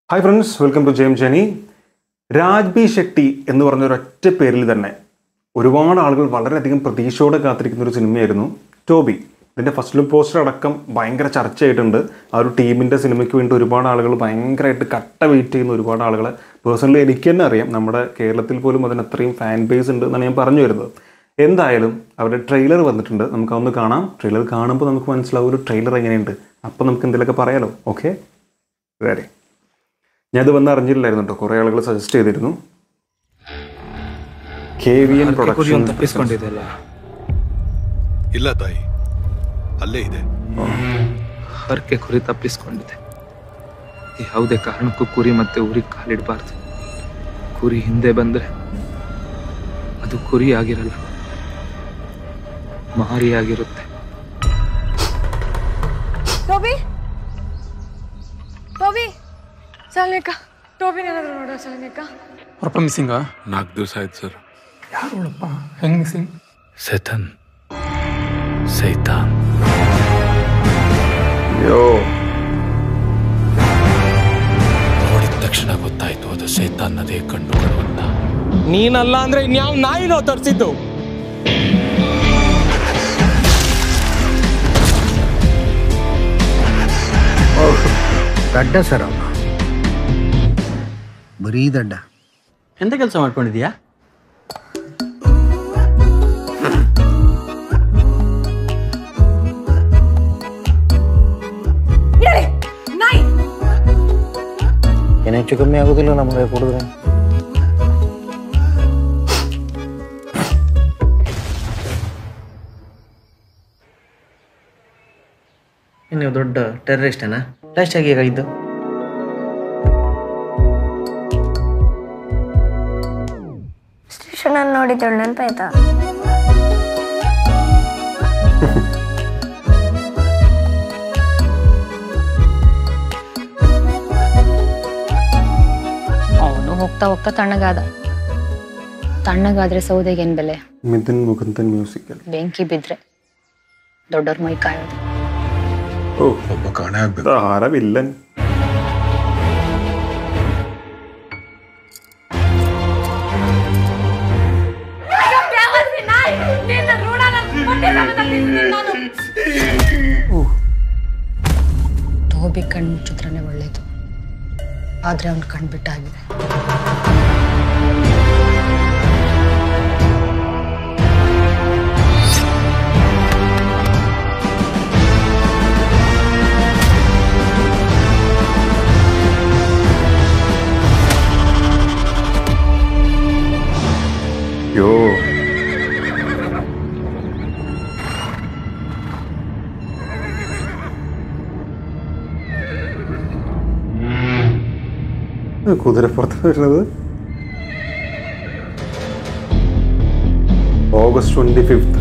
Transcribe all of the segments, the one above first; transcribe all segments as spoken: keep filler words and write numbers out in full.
Hi friends, welcome to James Jenny. rajbshetty എന്ന് പറഞ്ഞ ഒരൊറ്റ പേരിൽ തന്നെ ഒരുപാട് ആളുകൾ വളരെയധികം പ്രതീക്ഷയോടെ കാത്തിരിക്കുന്ന ഒരു സിനിമയായിരുന്നു ടോബി. ഇതിൻ്റെ ഫസ്റ്റ് ലുക്ക് പോസ്റ്റർ അടക്കം ഭയങ്കര ചർച്ചയായിട്ടുണ്ട്. ആ ഒരു ടീമിൻ്റെ സിനിമയ്ക്ക് വേണ്ടി ഒരുപാട് ആളുകൾ ഭയങ്കരമായിട്ട് കട്ട വെയിറ്റ് ചെയ്യുന്ന ഒരുപാട് ആളുകളെ പേഴ്സണലി എനിക്ക് തന്നെ അറിയാം. നമ്മുടെ കേരളത്തിൽ പോലും അതിന് അത്രയും ഫാൻ ബേസ് ഉണ്ട് എന്നാണ് ഞാൻ പറഞ്ഞു വരുന്നത്. എന്തായാലും അവരുടെ ട്രെയിലർ വന്നിട്ടുണ്ട്, നമുക്ക് അതൊന്ന് കാണാം. ട്രെയിലർ കാണുമ്പോൾ നമുക്ക് മനസ്സിലാവും ഒരു ട്രെയിലർ എങ്ങനെയുണ്ട്. അപ്പോൾ നമുക്ക് എന്തെങ്കിലുമൊക്കെ പറയാലോ. ഓക്കെ, വേറെ ഞാനത് വന്ന് അറിഞ്ഞില്ലായിരുന്നു കേട്ടോ. കുറേ ആളുകൾ സജസ്റ്റ് ചെയ്തിരുന്നു. കെ വി എൻ പ്രൊഡക്ഷൻ ಇಲ್ಲ ತಾಯಿ, ಅಲ್ಲೇ ಇದೆ. ಹರಕೆ ಕುರಿ ತಪ್ಪಿಸ್ಕೊಂಡಿದೆ. ಯಾವುದೇ ಕಾರಣಕ್ಕೂ ಕುರಿ ಮತ್ತೆ ಊರಿಗೆ ಕಾಲಿಡಬಾರ್ದು. ಕುರಿ ಹಿಂದೆ ಬಂದ್ರೆ ಅದು ಕುರಿ ಆಗಿರಲ್ಲ, ಮಾರಿಯಾಗಿರುತ್ತೆ. टोबी टोबी चलने का टोबी ने ನೋಡ चलने का ಅಪ್ಪ ಮಿಸ್ಸಿಂಗ್ ನಾಲ್ಕು ದಿವಸ ಆಯ್ತು ಸರ್. ಯಾರಪ್ಪ ಹೆಂಗ್ ಮಿಸ್ಸಿಂಗ್? ಸೈತಾನ್ ಸೈತಾನ್ യോ ನೋಡಿದ ತಕ್ಷಣ ಗೊತ್ತಾಯ್ತು ಅದು ಸೈತಾನ್ನದೇ ಕಣ್ಣುಗಳು ಅಂತ. ನೀನಲ್ಲ ಅಂದ್ರೆ ಇನ್ಯಾವ ನಾಯಿನೋ ತರಿಸಿದ್ದು? ದಡ್ಡ ಸರ್ ಅವನು, ಬರೀ ದಡ್ಡ. ಎಂತ ಕೆಲಸ ಮಾಡ್ಕೊಂಡಿದ್ಯಾ? ಏನು ಹೆಚ್ಚು ಕಮ್ಮಿ ಆಗೋದಿಲ್ಲ ನಮಗೆ ಕೊಡಿದ್ರೆ? ನೀವು ದೊಡ್ಡ ಟೆರರಿಸ್ಟೇನಾ? ಲಾಸ್ಟ್ ಆಗಿ ಹೇಗಾಗಿದ್ದು? ಸ್ಟೇಷನಲ್ಲಿ ನೋಡಿದ್ದಳು ನೆನಪಾಯ್ತಾ? ಅವನು ಹೋಗ್ತಾ ಹೋಗ್ತಾ ತಣ್ಣಗಾದ. ತಣ್ಣಗಾದ್ರೆ ಸೌದೆಗೇನ್ ಬೆಲೆ? ಮಿಥುನ್ ಮುಕುಂದನ್ ಮ್ಯೂಸಿಕಲ್. ಬೆಂಕಿ ಬಿದ್ರೆ ದೊಡ್ಡವ್ರ ಮೈ ಕಾಯೋದು. ഓ, ಒಬ್ಬ ಕಾಣೆ ಆಗ್ಬೇಕು. ആര വില്ലൻ. ಟೋಬಿ ಕಣ್ಣು ಮುಚ್ಚಿದ್ರನೆ ಒಳ್ಳೇದು, ಆದ್ರೆ ಅವ್ನು ಕಣ್ಬಿಟ್ಟಾಗಿದೆ. യോ കുതിരപ്പുറത്ത് വരുന്നത് ഓഗസ്റ്റ് ട്വന്റി ഫിഫ്ത്ത്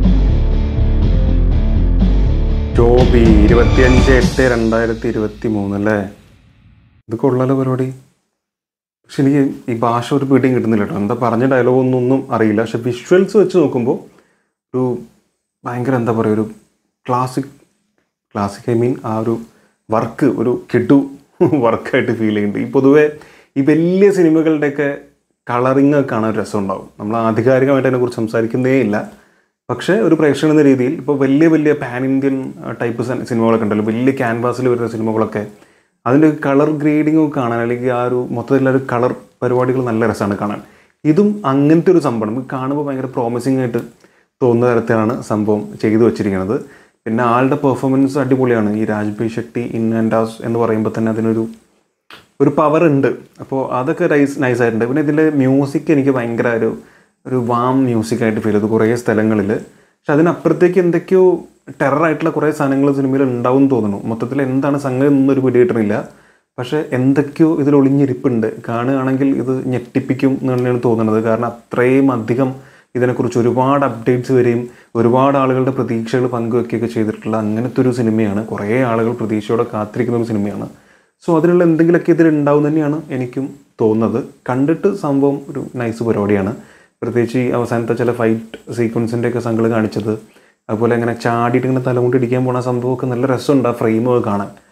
ടോബി ഇരുപത്തിയഞ്ച് എട്ട് രണ്ടായിരത്തി ഇരുപത്തി മൂന്ന് അല്ലേ? ഇത് കൊള്ളാലോ പരിപാടി. പക്ഷെ എനിക്ക് ഈ ഭാഷ ഒരു പിടിയും കിട്ടുന്നില്ല കേട്ടോ. എന്താ പറഞ്ഞ ഡയലോഗ് ഒന്നും ഒന്നും അറിയില്ല. പക്ഷെ വിഷ്വൽസ് വെച്ച് നോക്കുമ്പോൾ ഒരു ഭയങ്കര എന്താ പറയുക, ഒരു ക്ലാസിക് ക്ലാസിക് ഐ മീൻ ആ ഒരു വർക്ക് ഒരു കിടു വർക്കായിട്ട് ഫീൽ ചെയ്യുന്നുണ്ട്. ഈ പൊതുവെ ഈ വലിയ സിനിമകളുടെയൊക്കെ കളറിങ് കാണാൻ ഒരു രസം ഉണ്ടാവും. നമ്മൾ ആധികാരികമായിട്ട് അതിനെക്കുറിച്ച് സംസാരിക്കുന്നേ ഇല്ല. പക്ഷേ ഒരു പ്രേക്ഷകൻ എന്ന രീതിയിൽ ഇപ്പോൾ വലിയ വലിയ പാൻ ഇന്ത്യൻ ടൈപ്പ് സിനിമകളൊക്കെ ഉണ്ടല്ലോ, വലിയ ക്യാൻവാസിൽ വരുന്ന സിനിമകളൊക്കെ, അതിൻ്റെ കളർ ഗ്രേഡിങ്ങും കാണാൻ, അല്ലെങ്കിൽ ആ ഒരു മൊത്തത്തിലുള്ള ഒരു കളർ പരിപാടികൾ നല്ല രസമാണ് കാണാൻ. ഇതും അങ്ങനത്തെ ഒരു സംഭവം നമുക്ക് കാണുമ്പോൾ ഭയങ്കര പ്രോമിസിങ് ആയിട്ട് തോന്നുന്ന തരത്തിലാണ് സംഭവം ചെയ്തു വെച്ചിരിക്കുന്നത്. പിന്നെ ആളുടെ പെർഫോമൻസ് അടിപൊളിയാണ്. ഈ rajbshetty ഇൻ ആൻഡ് ഔട്ട് എന്ന് പറയുമ്പോൾ തന്നെ അതിനൊരു ഒരു പവർ ഉണ്ട്. അപ്പോൾ അതൊക്കെ നൈസ് നൈസായിട്ടുണ്ട്. പിന്നെ ഇതിൻ്റെ മ്യൂസിക് എനിക്ക് ഭയങ്കര ഒരു ഒരു വാം മ്യൂസിക്കായിട്ട് ഫീൽ ചെയ്തു കുറേ സ്ഥലങ്ങളിൽ. പക്ഷെ അതിനപ്പുറത്തേക്ക് എന്തൊക്കെയോ ടെററായിട്ടുള്ള കുറേ സാധനങ്ങൾ സിനിമയിൽ ഉണ്ടാവും എന്ന് തോന്നുന്നു. മൊത്തത്തിൽ എന്താണ് സംഗതി എന്നൊരു പിടി കിട്ടണില്ല. പക്ഷേ എന്തൊക്കെയോ ഇതിൽ ഒളിഞ്ഞിരിപ്പുണ്ട്. കാണുകയാണെങ്കിൽ ഇത് ഞെട്ടിപ്പിക്കും എന്ന് തന്നെയാണ് തോന്നുന്നത്. കാരണം അത്രയും അധികം ഇതിനെക്കുറിച്ച് ഒരുപാട് അപ്ഡേറ്റ്സ് വരെയും ഒരുപാട് ആളുകളുടെ പ്രതീക്ഷകൾ പങ്കുവെക്കുകയൊക്കെ ചെയ്തിട്ടുള്ള അങ്ങനത്തെ ഒരു സിനിമയാണ്. കുറേ ആളുകൾ പ്രതീക്ഷയോടെ കാത്തിരിക്കുന്ന ഒരു സിനിമയാണ്. സോ അതിനുള്ള എന്തെങ്കിലുമൊക്കെ ഇതിലുണ്ടാവും തന്നെയാണ് എനിക്കും തോന്നുന്നത്. കണ്ടിട്ട് സംഭവം ഒരു നൈസ് പരിപാടിയാണ്. പ്രത്യേകിച്ച് ഈ അവസാനത്തെ ചില ഫൈറ്റ് സീക്വൻസിൻ്റെയൊക്കെ സംഘങ്ങൾ കാണിച്ചത്, അതുപോലെ ഇങ്ങനെ ചാടിയിട്ട് ഇങ്ങനെ തലമുണ്ട് ഇടിക്കാൻ പോണ സംഭവമൊക്കെ നല്ല രസമുണ്ട് ആ ഫ്രെയിമൊക്കെ കാണാൻ.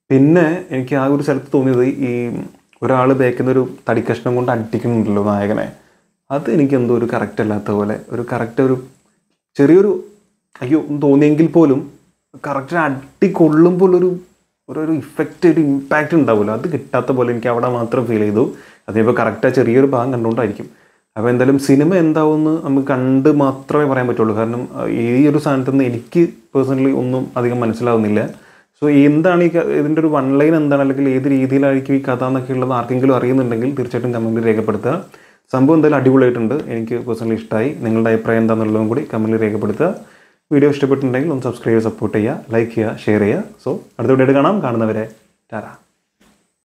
പിന്നെ എനിക്ക് ആ ഒരു സ്ഥലത്ത് തോന്നിയത് ഈ ഒരാൾ ബേക്കുന്നൊരു തടിക്കഷ്ണം കൊണ്ട് അടിക്കുന്നുണ്ടല്ലോ നായകനെ, അത് എനിക്ക് എന്തോ ഒരു കറക്റ്റ് അല്ലാത്ത പോലെ, ഒരു കറക്റ്റ് ഒരു ചെറിയൊരു അയ്യോ തോന്നിയെങ്കിൽ പോലും കറക്റ്റ് അടി കൊള്ളുമ്പോൾ ഒരു ഒരു ഇഫക്റ്റ്, ഒരു ഇമ്പാക്റ്റ് ഉണ്ടാവുമല്ലോ, അത് കിട്ടാത്ത പോലെ എനിക്ക് അവിടെ മാത്രം ഫീൽ ചെയ്തു. അതിപ്പോൾ കറക്റ്റാണ് ചെറിയൊരു ഭാഗം കണ്ടുകൊണ്ടായിരിക്കും. അപ്പോൾ എന്തായാലും സിനിമ എന്താവുമെന്ന് നമുക്ക് കണ്ട് മാത്രമേ പറയാൻ പറ്റുള്ളൂ. കാരണം ഈ ഒരു സാധനത്തിൽ നിന്ന് എനിക്ക് പേഴ്സണലി ഒന്നും അധികം മനസ്സിലാവുന്നില്ല. സോ എന്താണ് ഈ ഇതിൻ്റെ ഒരു വൺ ലൈൻ എന്താണ്, അല്ലെങ്കിൽ ഏത് രീതിയിലായിരിക്കും ഈ കഥ എന്നൊക്കെ ഉള്ളത് ആർക്കെങ്കിലും അറിയുന്നുണ്ടെങ്കിൽ തീർച്ചയായിട്ടും കമൻറ്റിൽ രേഖപ്പെടുത്തുക. സംഭവം എന്തായാലും അടിപൊളിയായിട്ടുണ്ട്, എനിക്ക് പേഴ്സണലി ഇഷ്ടമായി. നിങ്ങളുടെ അഭിപ്രായം എന്താണെന്നുള്ളതും കൂടി കമൻറ്റിൽ രേഖപ്പെടുത്തുക. വീഡിയോ ഇഷ്ടപ്പെട്ടിട്ടുണ്ടെങ്കിൽ ഒന്ന് സബ്സ്ക്രൈബ്, സപ്പോർട്ട് ചെയ്യുക, ലൈക്ക് ചെയ്യുക, ഷെയർ ചെയ്യുക. സോ അടുത്ത വീഡിയോ കാണാം. കാണുന്നവരെ ടാറ്റാ.